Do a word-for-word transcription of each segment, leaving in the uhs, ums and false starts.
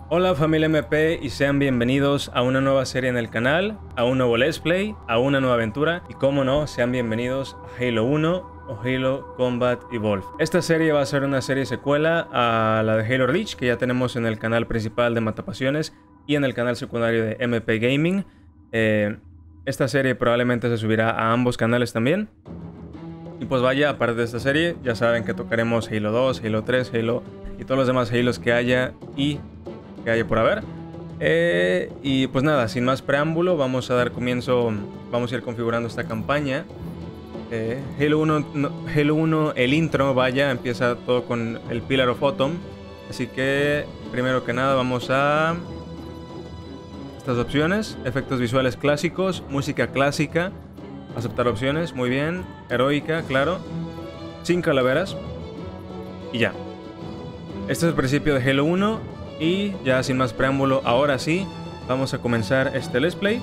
Hola familia M P y sean bienvenidos a una nueva serie en el canal, a un nuevo Let's Play, a una nueva aventura y como no, sean bienvenidos a Halo uno o Halo Combat Evolved. Esta serie va a ser una serie secuela a la de Halo Reach que ya tenemos en el canal principal de Matapasiones y en el canal secundario de M P Gaming. Eh, esta serie probablemente se subirá a ambos canales también. Y pues vaya, aparte de esta serie, ya saben que tocaremos Halo dos, Halo tres, Halo y todos los demás Halos que haya y que haya por haber. Eh, y pues nada, sin más preámbulo, vamos a dar comienzo, vamos a ir configurando esta campaña. Eh, Halo uno, no, Halo uno, el intro, vaya, empieza todo con el Pillar of Autumn. Así que, primero que nada, vamos a estas opciones, efectos visuales clásicos, música clásica, aceptar opciones, muy bien, heroica, claro, sin calaveras, y ya. Este es el principio de Halo uno. Y ya sin más preámbulo, ahora sí, vamos a comenzar este Let's Play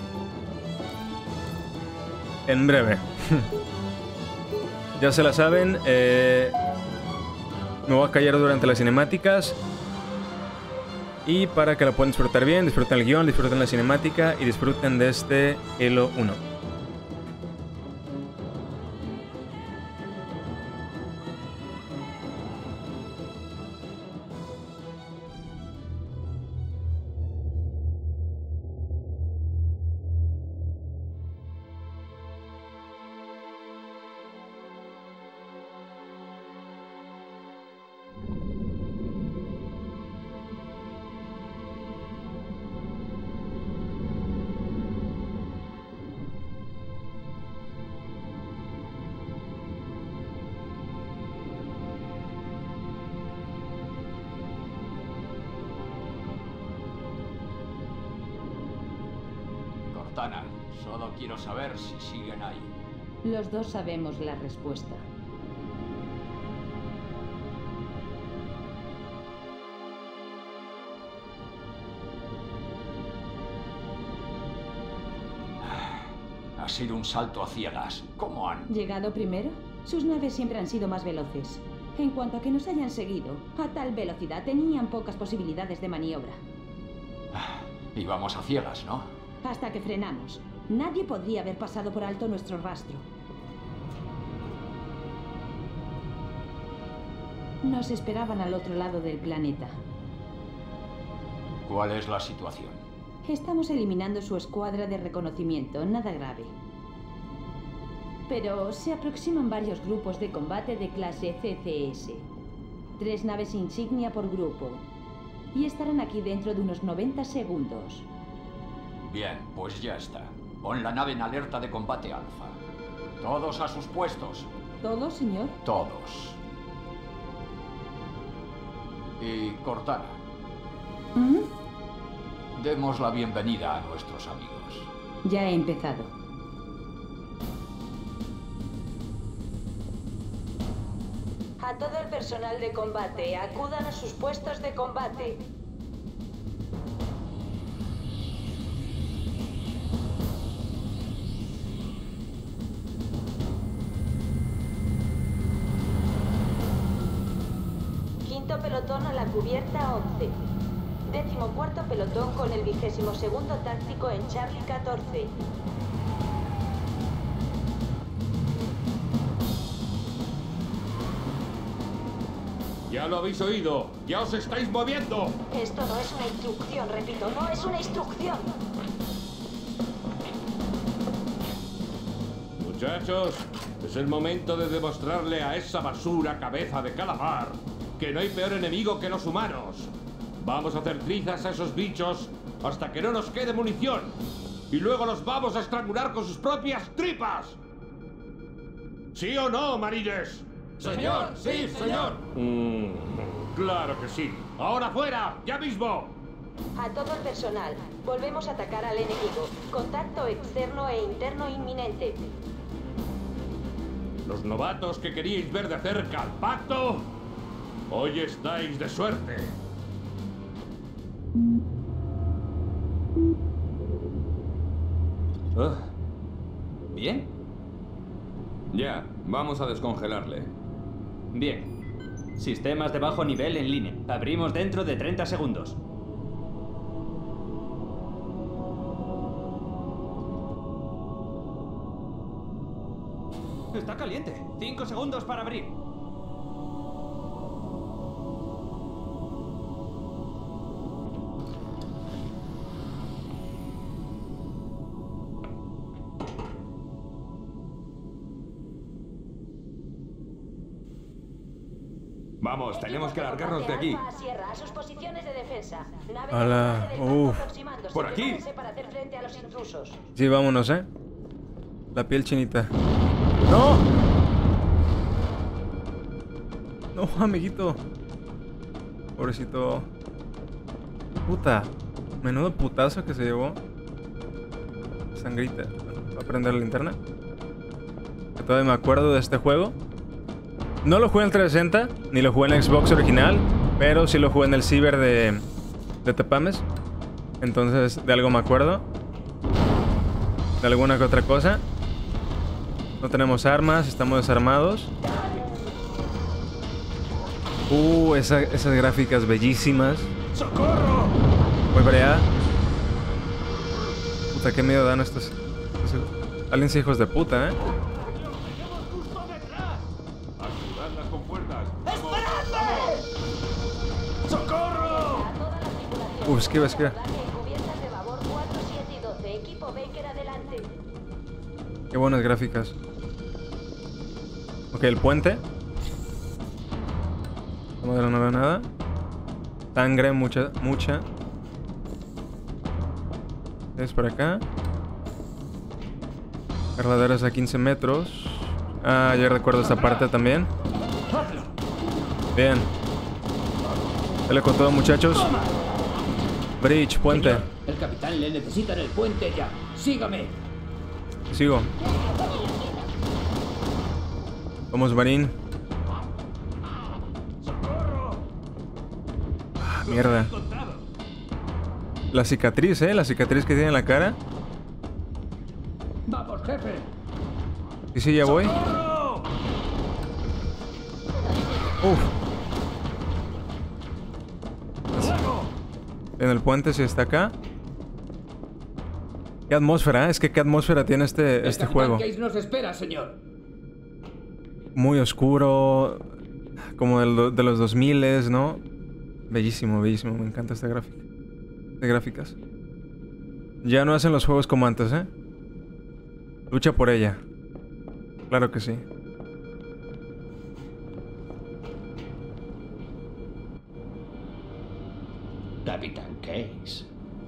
en breve. Ya se la saben, eh, me voy a callar durante las cinemáticas. Y para que la puedan disfrutar bien, disfruten el guión, disfruten la cinemática y disfruten de este Halo uno. Cortana, solo quiero saber si siguen ahí. Los dos sabemos la respuesta. Ha sido un salto a ciegas. ¿Cómo han...? ¿Llegado primero? Sus naves siempre han sido más veloces. En cuanto a que nos hayan seguido, a tal velocidad tenían pocas posibilidades de maniobra. Íbamos a ciegas, ¿no? Hasta que frenamos. Nadie podría haber pasado por alto nuestro rastro. Nos esperaban al otro lado del planeta. ¿Cuál es la situación? Estamos eliminando su escuadra de reconocimiento, nada grave. Pero se aproximan varios grupos de combate de clase C C S. Tres naves insignia por grupo. Y estarán aquí dentro de unos noventa segundos. Bien, pues ya está. Pon la nave en alerta de combate alfa. Todos a sus puestos. ¿Todos, señor? Todos. Y Cortana. ¿Mm? Demos la bienvenida a nuestros amigos. Ya he empezado. A todo el personal de combate, acudan a sus puestos de combate. Quinto pelotón a la cubierta once. Décimo cuarto pelotón con el vigésimo segundo táctico en Charlie catorce. Ya lo habéis oído. ¡Ya os estáis moviendo! Esto no es una instrucción, repito, no es una instrucción. Muchachos, es el momento de demostrarle a esa basura cabeza de calamar que no hay peor enemigo que los humanos. Vamos a hacer trizas a esos bichos hasta que no nos quede munición. Y luego los vamos a estrangular con sus propias tripas. ¿Sí o no, marines? Señor, sí, señor. Mm, claro que sí. ¡Ahora fuera! ¡Ya mismo! A todo el personal, volvemos a atacar al enemigo. Contacto externo e interno inminente. Los novatos que queríais ver de cerca al pacto, hoy estáis de suerte. Uh, ¿Bien? Ya, vamos a descongelarle. Bien. Sistemas de bajo nivel en línea. Abrimos dentro de treinta segundos. Está caliente. Cinco segundos para abrir. Vamos, tenemos que largarnos de aquí. Alfa a Sierra, a sus posiciones de defensa. Nave Hola, de combate del uff. Pacto aproximándose. Por aquí. Prepárense para hacer frente a los intrusos. Sí, vámonos, ¿eh? La piel chinita. ¡No! No, amiguito. Pobrecito. Puta. Menudo putazo que se llevó. Sangrita. ¿Va a prender la linterna? Que todavía me acuerdo de este juego. No lo jugué en el trescientos sesenta, ni lo jugué en el Xbox original, pero sí lo jugué en el Ciber de, de Tepames. Entonces, de algo me acuerdo. De alguna que otra cosa. No tenemos armas, estamos desarmados. Uh, esa, esas gráficas bellísimas. ¡Socorro! Voy para allá. Puta, qué miedo dan estos, estos aliens hijos de puta, eh. Ayudadlas con fuerzas. ¡Socorro! Uh, esquiva, esquiva. Cubiertas de babor cuatro, siete y doce. Equipo Baker adelante. Qué buenas gráficas. Ok, el puente. La madera no veo nada. Sangre, mucha, mucha. Es por acá. Carladeras a quince metros. Ah, ya recuerdo esta parte también. Bien. Dale con todo, muchachos. Bridge, puente. Señor, el capitán le necesita en el puente ya. Sígame. Sigo. Vamos, Marín. Ah, mierda. La cicatriz, eh. La cicatriz que tiene en la cara. Vamos, jefe. Sí, sí, ya voy. Uf. En el puente, si está acá. Qué atmósfera, ¿eh? Es que qué atmósfera tiene este, El este capitán juego. Case nos espera, señor. Muy oscuro. Como de, de los dos mil, ¿no? Bellísimo, bellísimo. Me encanta esta gráfica. De gráficas. Ya no hacen los juegos como antes, ¿eh? Lucha por ella. Claro que sí. Capitán Case.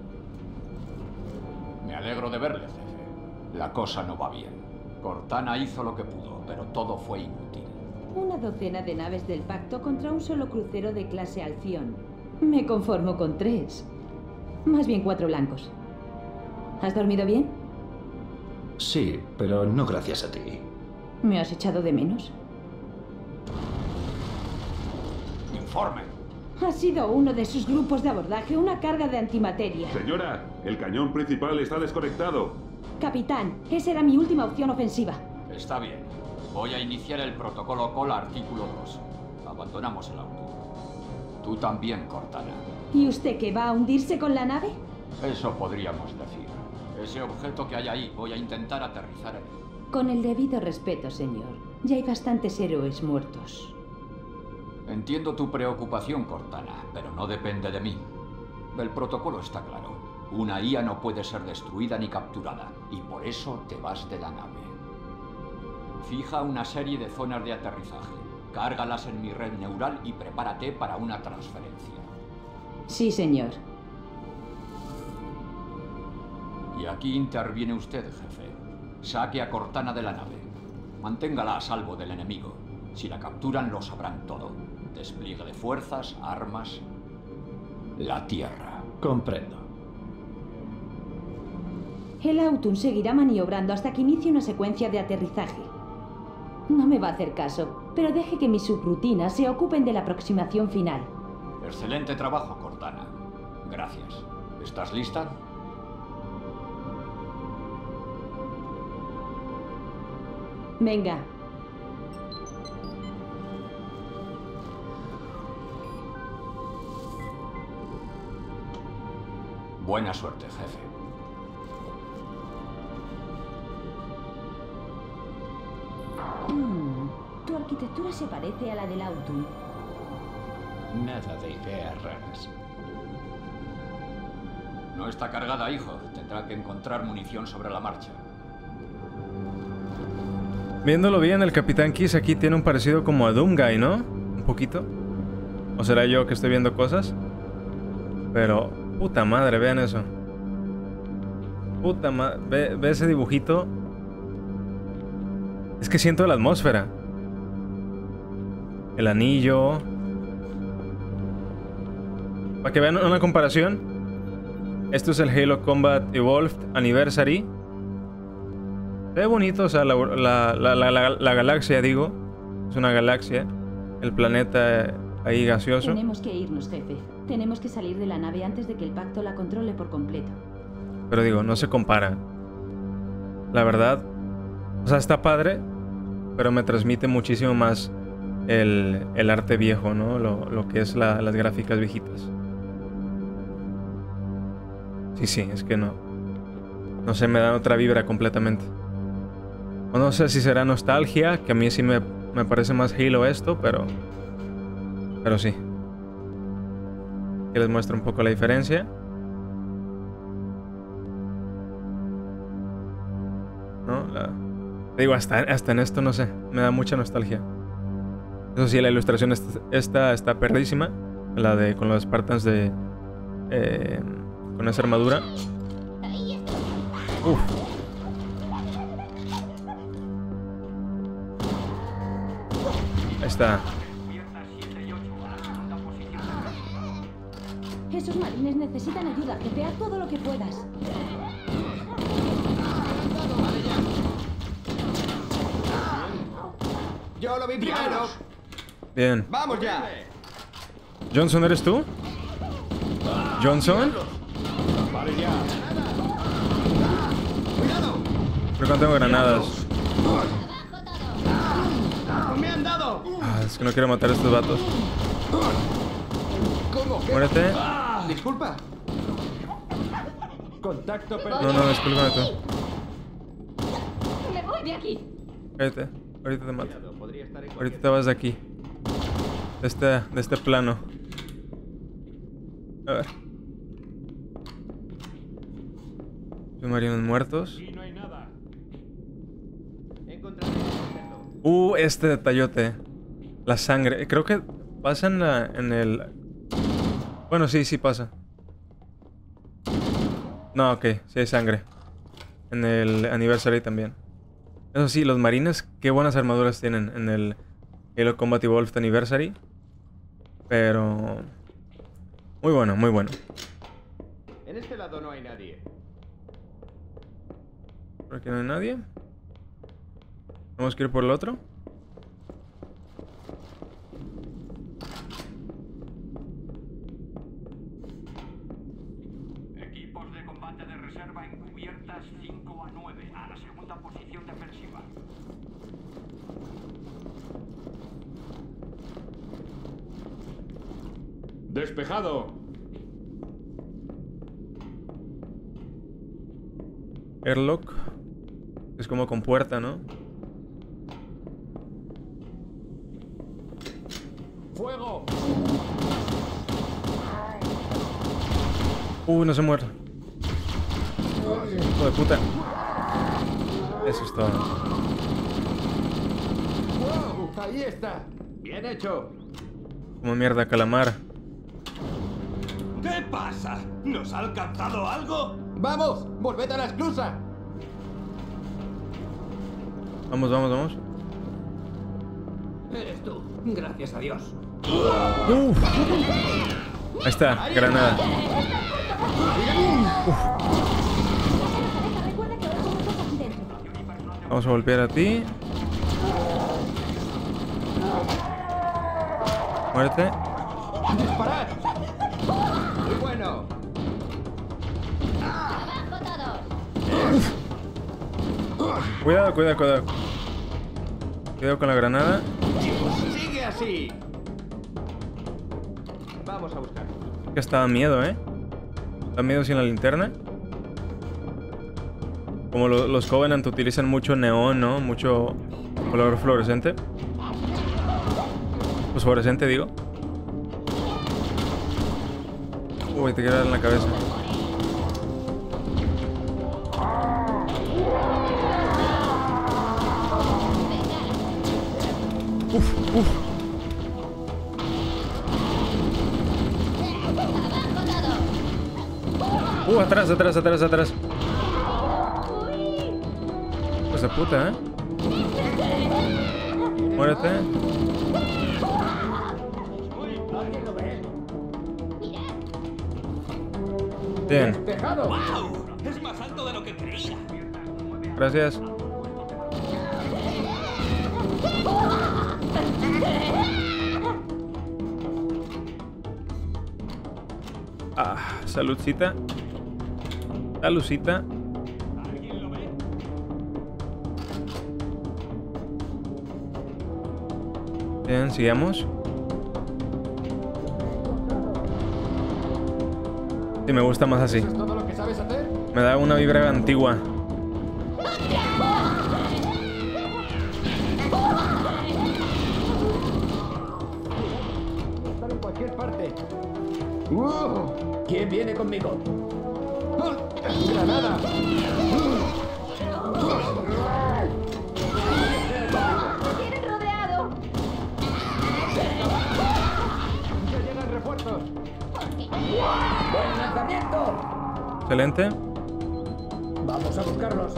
Me alegro de verle, jefe. La cosa no va bien. Cortana hizo lo que pudo, pero todo fue inútil. Una docena de naves del pacto contra un solo crucero de clase Alción. Me conformo con tres. Más bien cuatro blancos. ¿Has dormido bien? Sí, pero no gracias a ti. ¿Me has echado de menos? Informe. Ha sido uno de sus grupos de abordaje, una carga de antimateria. Señora, el cañón principal está desconectado. Capitán, esa era mi última opción ofensiva. Está bien. Voy a iniciar el protocolo Call artículo dos. Abandonamos el auto. Tú también, Cortana. ¿Y usted qué, va a hundirse con la nave? Eso podríamos decir. Ese objeto que hay ahí, voy a intentar aterrizar en él. Con el debido respeto, señor. Ya hay bastantes héroes muertos. Entiendo tu preocupación, Cortana, pero no depende de mí. El protocolo está claro. Una I A no puede ser destruida ni capturada, y por eso te vas de la nave. Fija una serie de zonas de aterrizaje. Cárgalas en mi red neural y prepárate para una transferencia. Sí, señor. Y aquí interviene usted, jefe. Saque a Cortana de la nave. Manténgala a salvo del enemigo. Si la capturan, lo sabrán todo. Despliegue de fuerzas, armas... La Tierra. Comprendo. El Autun seguirá maniobrando hasta que inicie una secuencia de aterrizaje. No me va a hacer caso, pero deje que mis subrutinas se ocupen de la aproximación final. Excelente trabajo, Cortana. Gracias. ¿Estás lista? Venga. Buena suerte, jefe. Mm, tu arquitectura se parece a la del Autumn. Nada de ideas raras. No está cargada, hijo. Tendrá que encontrar munición sobre la marcha. Viéndolo bien, el Capitán Kiss aquí tiene un parecido como a Doomguy, ¿no? Un poquito. ¿O será yo que estoy viendo cosas? Pero, puta madre, vean eso. Puta madre, ve, ve ese dibujito. Es que siento la atmósfera. El anillo. Para que vean una comparación. Esto es el Halo Combat Evolved Anniversary. Se ve bonito, o sea, la, la, la, la, la, la galaxia, digo. Es una galaxia. El planeta ahí gaseoso. Tenemos que irnos, jefe. Tenemos que salir de la nave antes de que el pacto la controle por completo. Pero digo, no se compara. La verdad, o sea, está padre, pero me transmite muchísimo más el, el arte viejo, ¿no? Lo, lo que es la, las gráficas viejitas. Sí, sí, es que no. No sé, me dan otra vibra completamente. O no sé si será nostalgia, que a mí sí me, me parece más Halo esto, pero... Pero sí. Aquí les muestro un poco la diferencia. ¿No? La... Digo, hasta, hasta en esto, no sé, me da mucha nostalgia. Eso sí, la ilustración esta, esta está perdísima. La de con los Spartans de... Eh, con esa armadura. Uf. Ahí está. Esos marines necesitan ayuda, jefe. Haz todo lo que puedas. Yo lo vi primero. Bien. ¡Vamos ya! Johnson, ¿eres tú? ¿Johnson? Vale, ya. ¡Cuidado! Creo que no tengo granadas. ¡Me han dado! Ah, es que no quiero matar a estos vatos. ¿Cómo? Muérete. Disculpa. Contacto perdido. No, no, discúlpame tú. Me voy de aquí. Cállate. Ahorita te mato. Podría estar en Ahorita te vas de aquí. De este, de este plano. A ver. Submarinos muertos. Aquí no hay nada. Encontraré el objeto. Uh, este detallote. La sangre. Creo que pasa en, la, en el... Bueno, sí, sí pasa. No, ok. Sí hay sangre. En el Anniversary también. Eso sí, los marines, qué buenas armaduras tienen en el Halo Combat Evolved Anniversary. Pero... Muy bueno, muy bueno. En este lado no hay nadie. Por aquí no hay nadie. Tenemos que ir por el otro. Equipos de combate de reserva encubiertas cinco a nueve a la segunda posición defensiva. Despejado. Airlock. Es como con puerta, ¿no? Fuego. Uh, no se muere. Hijo de puta. Eso es todo. ¡Wow! Ahí está. Bien hecho. Como mierda, calamar. ¿Qué pasa? ¿Nos ha alcanzado algo? ¡Vamos! ¡Volved a la esclusa! Vamos, vamos, vamos. Eres tú. Gracias a Dios. Uf. Ahí está, granada. Recuerda que ahora somos dos aquí dentro. Vamos a golpear a ti. Muérete. ¡Disparad! Muy bueno. Cuidado, cuidado, cuidado. Cuidado con la granada. ¡Sigue así! Vamos a buscar. Que está da miedo, ¿eh? Da miedo sin la linterna. Como lo- los Covenant utilizan mucho neón, ¿no? Mucho Color fluorescente. Pues fluorescente, digo. Uy, te quiero dar en la cabeza. Uf, uf. Uh, atrás, atrás, atrás, atrás. Pues de puta, ¿eh? Muérete. Bien. Es más alto de lo que creía. Gracias. Ah, saludcita. Saludcita. Bien, sigamos. Sí, me gusta más así. ¿Eso es todo lo que sabes hacer? Me da una vibra antigua. Estar en cualquier parte. Uh, ¿Quién viene conmigo? ¡Granada! ¡Tienen rodeado! ¡Ya llegan refuerzos! ¡Buen lanzamiento! Excelente. Vamos a buscarlos.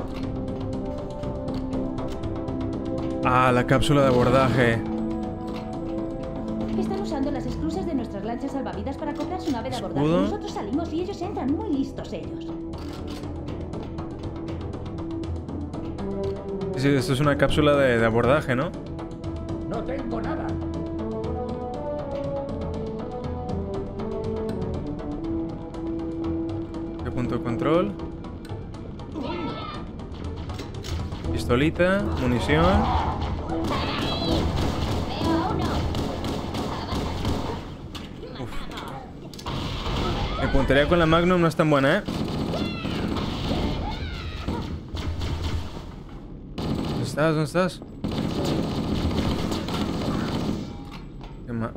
Ah, la cápsula de abordaje. Están usando las esclusas de nuestras lanchas salvavidas para cobrar su nave de abordaje. Escudo. Nosotros salimos y ellos entran, muy listos ellos. Sí, esto es una cápsula de, de abordaje, ¿no? No tengo nada. ¿Qué punto de control? Pistolita, munición. Uf. Mi puntería con la Magnum no es tan buena, ¿eh? ¿Dónde estás? ¿Dónde estás? ¿Qué más?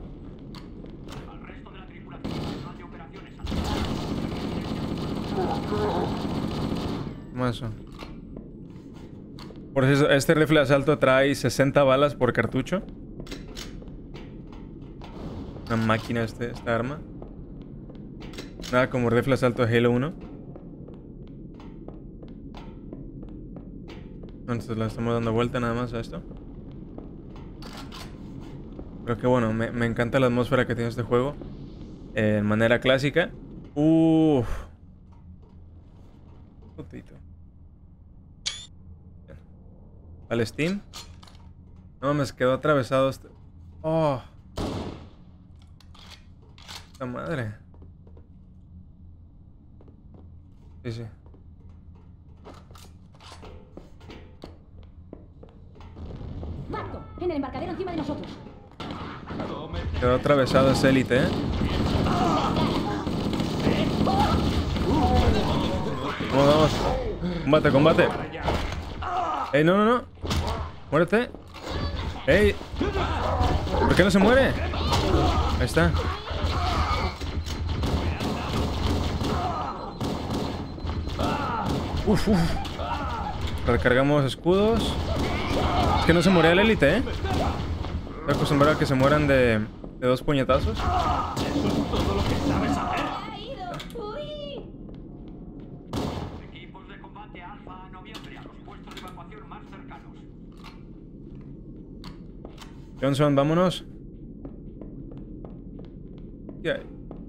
¿Cómo es eso? Por eso, este rifle de asalto trae sesenta balas por cartucho. Una máquina este, esta arma. Nada como rifle de asalto de Halo uno. Entonces le estamos dando vuelta nada más a esto. Pero que bueno, me, me encanta la atmósfera que tiene este juego. Eh, en manera clásica. Uff. Putito. Vale, Steam. No, me quedó atravesado este. Oh. ¡La madre! Sí, sí. Barco, en el embarcadero encima de nosotros. Quedó atravesado ese élite, ¿eh? Vamos, vamos. Combate, combate. ¡Ey, no, no, no! ¡Muérete! ¡Ey! ¿Por qué no se muere? Ahí está. Uf, uf. Recargamos escudos. Es que no se moría el élite, ¿eh? Estoy acostumbrado a que se mueran de, de dos puñetazos. Todo lo que sabes hacer. ¡Ha ido! ¡Uy! Equipos de combate Alfa a noviembre a los puestos de evacuación más cercanos. Johnson, vámonos. ¿Qué hay?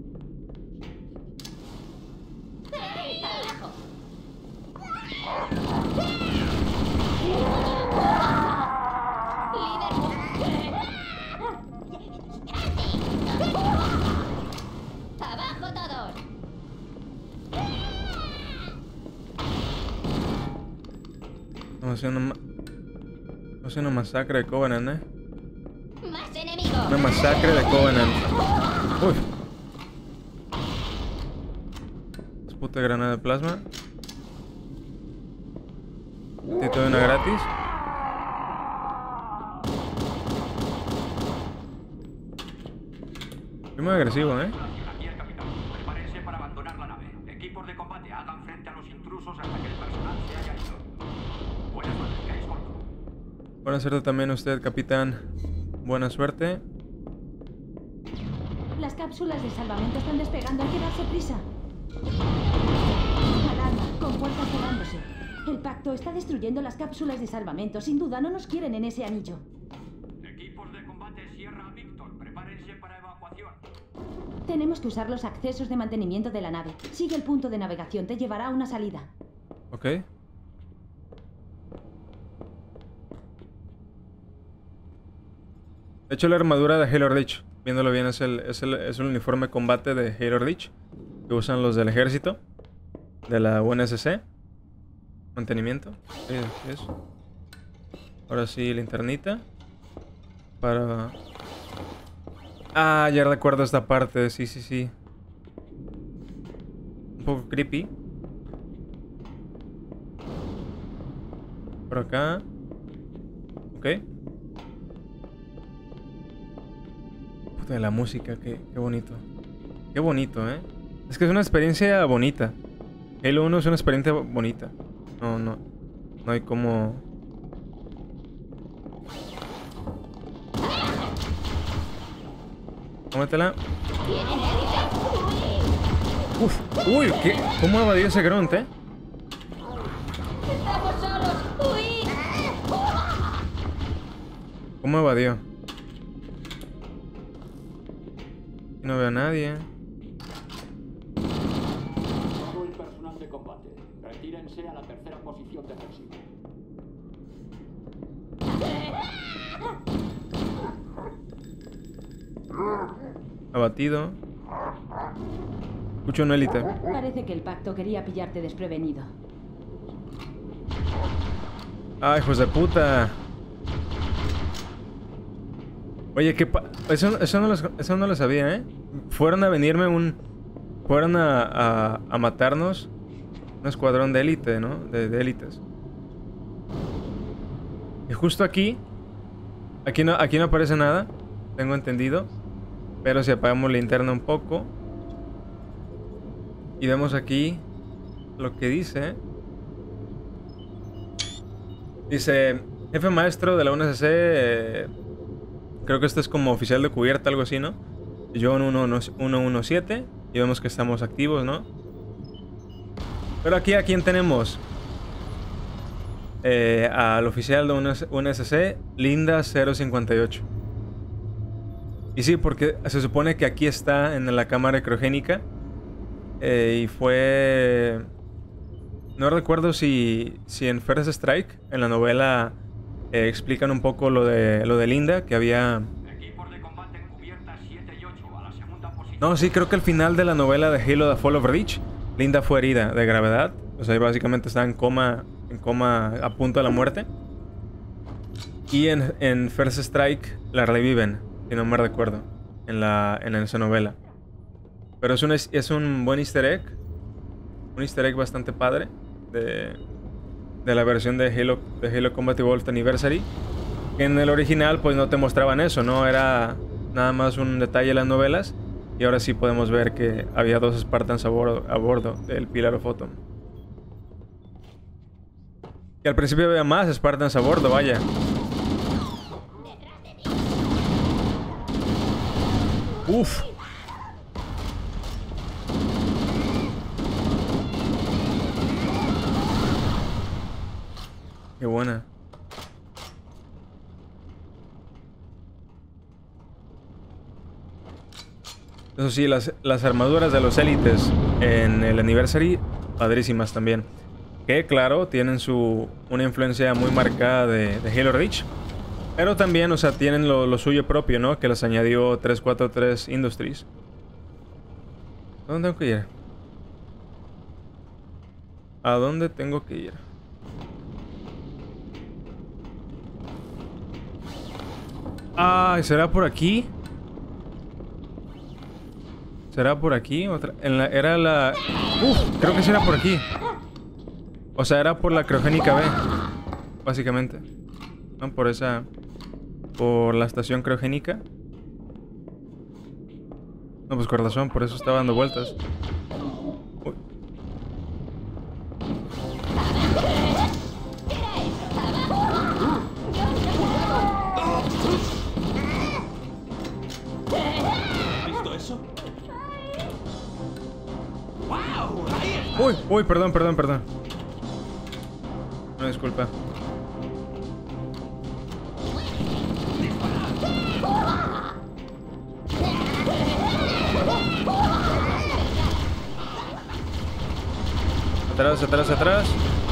¡Abajo todos! Vamos a hacer una, ma Vamos a hacer una masacre de Covenant, ¿eh? ¡Más enemigos! Una masacre de Covenant. Uy. Puta granada de plasma. Te doy una gratis. Es muy agresivo, ¿eh? Aquí el capitán. Prepárense para abandonar la nave. Equipos de combate, hagan frente a los intrusos hasta que el personal se haya ido. Buena suerte, caéis corto. Buena suerte también usted, capitán. Buena suerte. Las cápsulas de salvamento están despegando. Hay que darse prisa. Alarma, con puertas cerrándose. El pacto está destruyendo las cápsulas de salvamento. Sin duda no nos quieren en ese anillo. Equipos de combate Sierra Víctor, prepárense para evacuación. Tenemos que usar los accesos de mantenimiento de la nave. Sigue el punto de navegación. Te llevará a una salida. Ok. De hecho, la armadura de Halo Reach, viéndolo bien, es el, es el, es el uniforme combate de Halo Reach que usan los del ejército, de la U N S C. Mantenimiento. Sí, así es. Ahora sí, linternita. Para... Ah, ya recuerdo esta parte. Sí, sí, sí. Un poco creepy. Por acá. Ok. Puta, la música, qué, qué bonito. Qué bonito, ¿eh? Es que es una experiencia bonita. Halo uno es una experiencia bonita. No, no. No hay como... Cómetela. Uf. Uy, ¿qué? ¿Cómo evadió ese grunt, eh? ¡Estamos solos! ¡Huid! ¿Cómo evadió? No veo a nadie. Todo el personal de combate, retírense a la tercera posición defensiva. Abatido. Escucho un élite. Parece que el pacto quería pillarte desprevenido. ¡Ay, hijos de puta! Oye, ¿qué pa... Eso, eso, no lo, eso no lo sabía, ¿eh? Fueron a venirme un... Fueron a, a, a matarnos un escuadrón de élite, ¿no? De, de élites. Y justo aquí... Aquí no, aquí no aparece nada, tengo entendido. Pero si apagamos la linterna un poco... Y vemos aquí lo que dice... Dice... Jefe maestro de la U N S C... Eh, creo que este es como oficial de cubierta, algo así, ¿no? John uno uno siete. Y vemos que estamos activos, ¿no? Pero aquí, ¿a quién tenemos? Eh, al oficial de U N S C, Linda cero cincuenta y ocho. Y sí, porque se supone que aquí está en la cámara criogénica. Eh, y fue... No recuerdo si, si en First Strike, en la novela, eh, explican un poco lo de, lo de Linda, que había... Equipos de combate en cubierta siete y ocho a la segunda posición. No, sí, creo que al final de la novela de Halo The Fall of Reach, Linda fue herida de gravedad. O sea, básicamente está en coma, en coma a punto de la muerte. Y en, en First Strike la reviven, si no me recuerdo, en, la, en esa novela. Pero es un, es un buen easter egg. Un easter egg bastante padre de, de la versión de Halo, de Halo Combat Evolved Anniversary. En el original pues no te mostraban eso, ¿no? Era nada más un detalle en las novelas. Y ahora sí podemos ver que había dos Spartans a bordo, a bordo del Pillar of Autumn. Y al principio había más Spartans a bordo, vaya. Uf. Qué buena. Eso sí, las, las armaduras de los élites en el Anniversary, padrísimas también. Que claro, tienen su una influencia muy marcada de, de Halo Reach. Pero también, o sea, tienen lo, lo suyo propio, ¿no? Que les añadió trescientos cuarenta y tres Industries. ¿A dónde tengo que ir? ¿A dónde tengo que ir? Ay, ¿será por aquí? ¿Será por aquí? Otra... En la... Era la... Uf, creo que sí era por aquí. O sea, era por la criogénica B. Básicamente. ¿No? Por esa... Por la estación criogénica. No, pues con razón, por eso estaba dando vueltas. Uy. ¿Has visto eso? ¡Wow! ¡Ahí está! Uy, uy, perdón, perdón, perdón. No, disculpa. Atrás, atrás, atrás.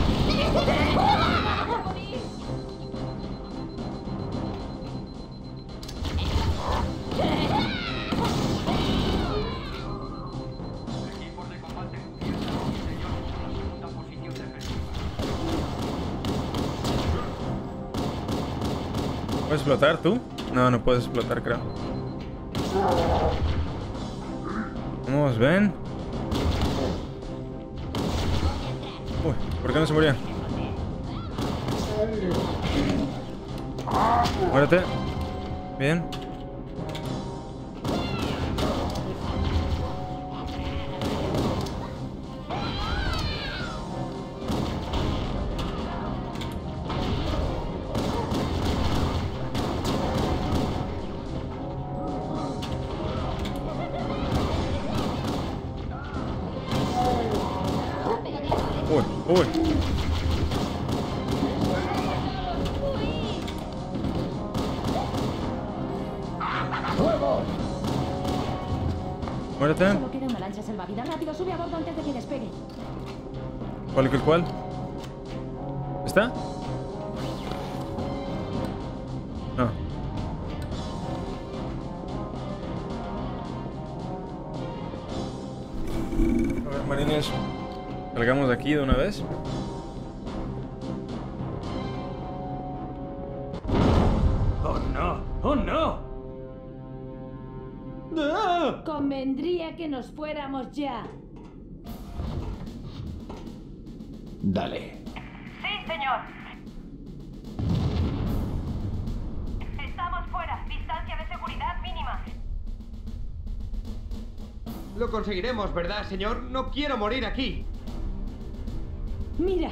¿Puedes explotar tú? No, no puedes explotar, creo. Vamos, ven. Uy, ¿por qué no se murió? Muérete. Bien. Uy, uy. Muérete. Solo queda una lancha salvavidas. Rápido, sube a bordo antes de que despegue. ¿Cuál que el cuál? ¿Está? No. A ver, marines. Salgamos de aquí de una vez. ¡Oh, no! ¡Oh, no! ¡Ah! Convendría que nos fuéramos ya. Dale. Sí, señor. Estamos fuera. Distancia de seguridad mínima. Lo conseguiremos, ¿verdad, señor? No quiero morir aquí. Mira.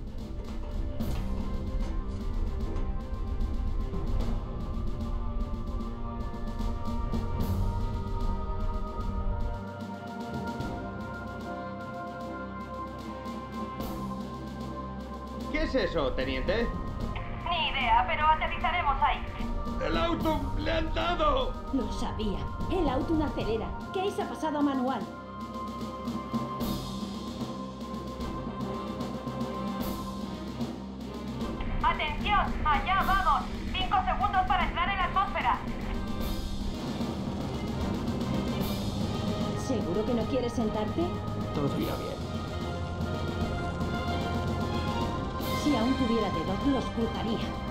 ¿Qué es eso, teniente? Ni idea, pero aterrizaremos ahí. ¡El auto! ¡Le han dado! Lo sabía. El auto no acelera. Case ha pasado a manual. ¡Atención! ¡Allá vamos! Cinco segundos para entrar en la atmósfera. ¿Seguro que no quieres sentarte? Todo irá bien. Si aún tuviera dedos, los cruzaría.